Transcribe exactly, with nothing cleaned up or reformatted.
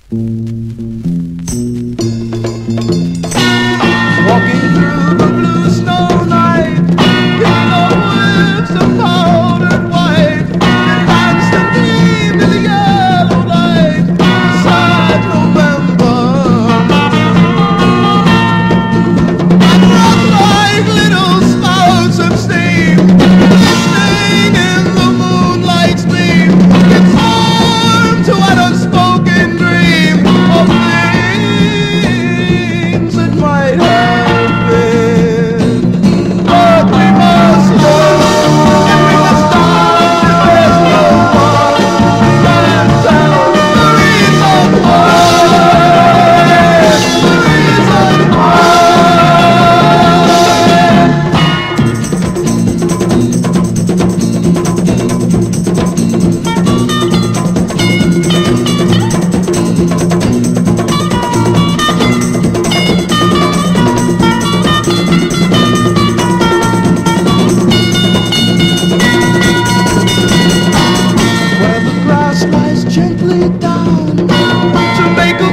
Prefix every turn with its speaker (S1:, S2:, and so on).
S1: Walking through the blue snow night, in the whips of powdered white, it danced and gleamed in the yellow light, beside November. And rock like little spouts of steam, glistening in the moonlight's gleam, gives form to an unspoken dream of things that might have been. But we must live, and we must die. There's no one can tell the reason why. The reason why. Where the grass lies gently down to make a